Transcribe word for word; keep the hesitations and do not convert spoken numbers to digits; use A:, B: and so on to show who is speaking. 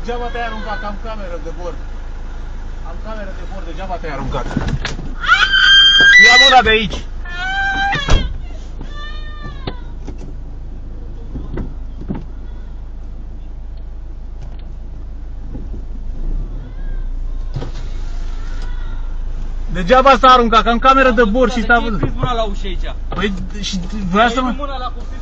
A: Degeaba te-ai aruncat, am cameră de bord. Am cameră de bord, degeaba te-ai aruncat. Ia mâna de aici. Degeaba s-a aruncat, că am cameră de bord și s-a văzut.
B: Păi mâna la ușă aici.
A: Păi și voia să mă...
B: Mâna la copil.